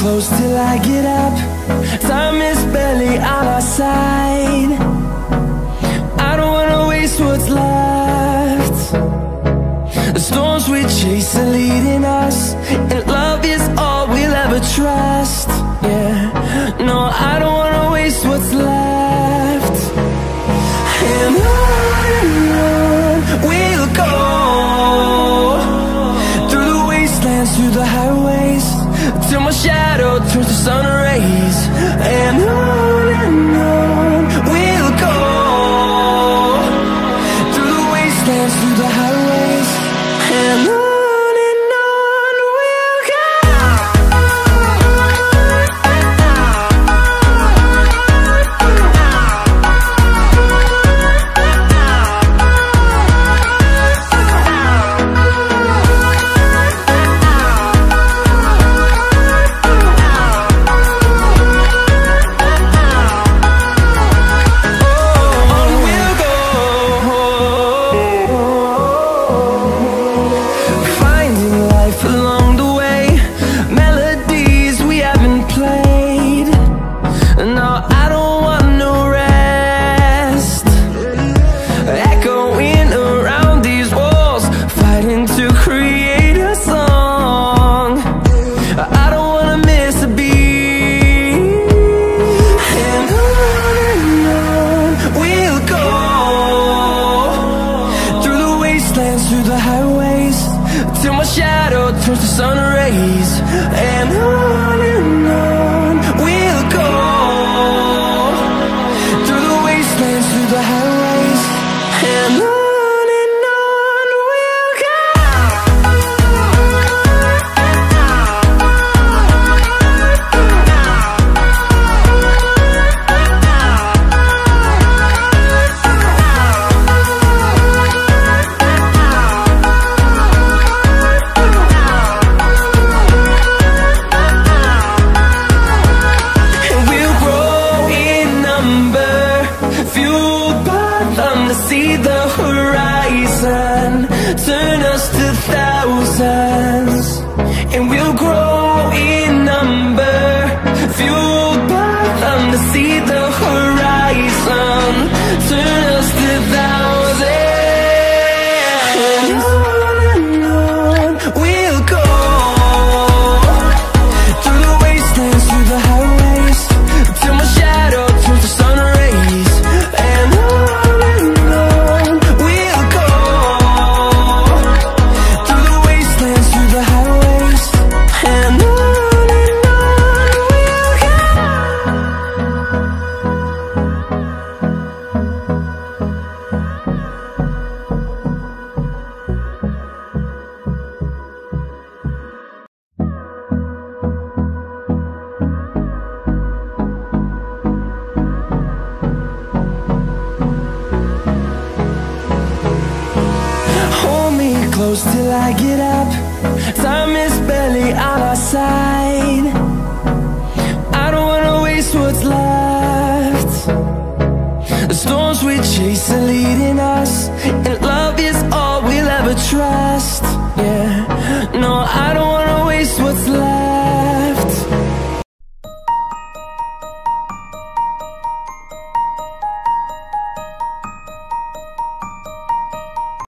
close till I get up. Time is barely on our side. I don't wanna waste what's left. The storms we chase are leading us, and love is all we'll ever trust. Yeah, no, I don't wanna waste what's left. And on we'll go, through the wastelands, through the highways, till my shadow turns to sun rays. And on we'll go, through the wastelands, through the highways, and on. Through the highways, till my shadow turns to sun rays. And on we'll go, through the wastelands, through the highways, and on. See the horizon turn us to thousands, and we'll grow in number, fueled by them. To see the horizon turn us to thousands, and on we'll go, through the wastelands, through the highways, till my shadow turns to sun rays. And close till I get up. Time is barely on our side. I don't wanna waste what's left. The storms we chase are leading us, and love is all we'll ever trust. Yeah, no, I don't wanna waste what's left.